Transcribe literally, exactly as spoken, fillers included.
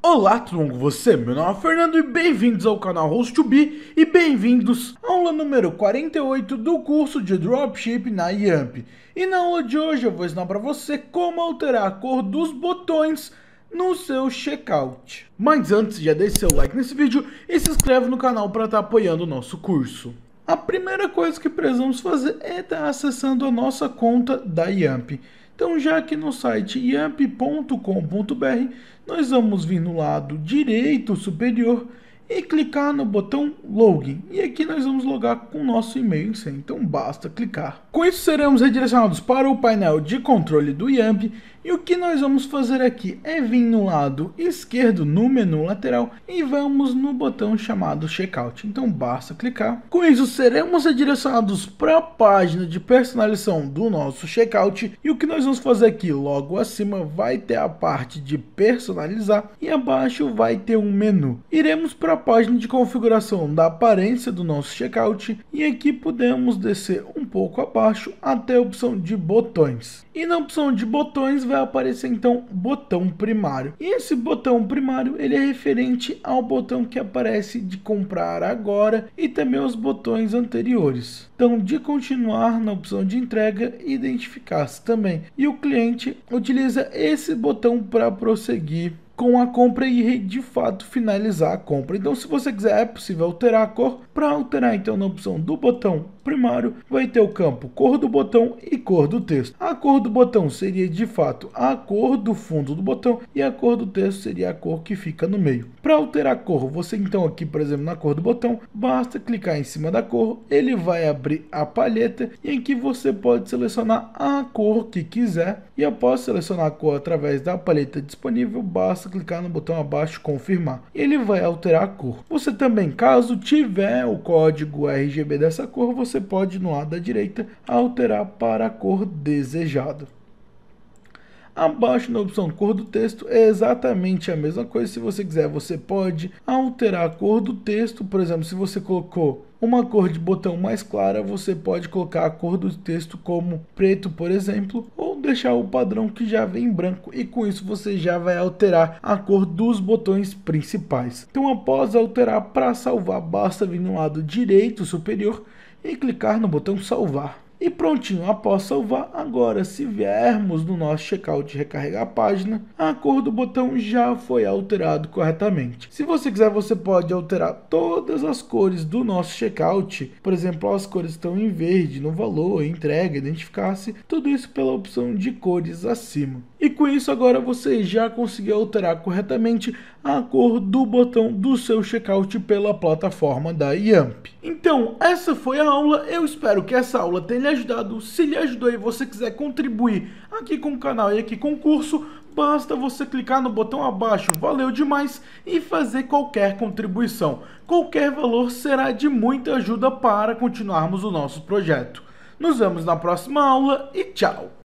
Olá, tudo bom com você? Meu nome é Fernando e bem-vindos ao canal Host to Be e bem-vindos à aula número quarenta e oito do curso de Dropship na Yamp. E na aula de hoje eu vou ensinar para você como alterar a cor dos botões no seu checkout. Mas antes, já deixe seu like nesse vídeo e se inscreve no canal para estar apoiando o nosso curso. A primeira coisa que precisamos fazer é estar acessando a nossa conta da Yamp. Então, já aqui no site yamp ponto com ponto br, nós vamos vir no lado direito superior e clicar no botão Login. E aqui nós vamos logar com o nosso e-mail e senha, então basta clicar. Com isso seremos redirecionados para o painel de controle do Yamp. E o que nós vamos fazer aqui é vir no lado esquerdo no menu lateral e vamos no botão chamado Checkout. Então basta clicar. Com isso seremos redirecionados para a página de personalização do nosso checkout. E o que nós vamos fazer aqui, logo acima vai ter a parte de personalizar e abaixo vai ter um menu. Iremos para a página de configuração da aparência do nosso checkout e aqui podemos descer um pouco abaixo até a opção de botões. E na opção de botões vai aparecer então botão primário. E esse botão primário ele é referente ao botão que aparece de comprar agora e também os botões anteriores. Então, de continuar na opção de entrega e identificar-se também. E o cliente utiliza esse botão para prosseguir com a compra e de fato finalizar a compra. Então, se você quiser, é possível alterar a cor. Para alterar, então, na opção do botão primário, vai ter o campo cor do botão e cor do texto. A cor do botão seria de fato a cor do fundo do botão e a cor do texto seria a cor que fica no meio. Para alterar a cor, você então aqui, por exemplo, na cor do botão, basta clicar em cima da cor, ele vai abrir a palheta e aqui você pode selecionar a cor que quiser. E após selecionar a cor através da palheta disponível, basta clicar no botão abaixo confirmar. Ele vai alterar a cor. Você também, caso tiver o código R G B dessa cor, você pode no lado da direita alterar para a cor desejada. Abaixo na opção cor do texto é exatamente a mesma coisa. Se você quiser, você pode alterar a cor do texto. Por exemplo, se você colocou uma cor de botão mais clara, você pode colocar a cor do texto como preto, por exemplo, ou deixar o padrão que já vem em branco, e com isso você já vai alterar a cor dos botões principais. Então, após alterar, para salvar, basta vir no lado direito superior e clicar no botão salvar. E prontinho, após salvar, agora se viermos no nosso checkout recarregar a página, a cor do botão já foi alterado corretamente. Se você quiser, você pode alterar todas as cores do nosso checkout. Por exemplo, as cores estão em verde, no valor, entrega, identificar-se, tudo isso pela opção de cores acima. E com isso agora você já conseguiu alterar corretamente a cor do botão do seu checkout pela plataforma da Yamp. Então, essa foi a aula. Eu espero que essa aula tenha lhe ajudado. Se lhe ajudou e você quiser contribuir aqui com o canal e aqui com o curso, basta você clicar no botão abaixo, valeu demais, e fazer qualquer contribuição. Qualquer valor será de muita ajuda para continuarmos o nosso projeto. Nos vemos na próxima aula e tchau!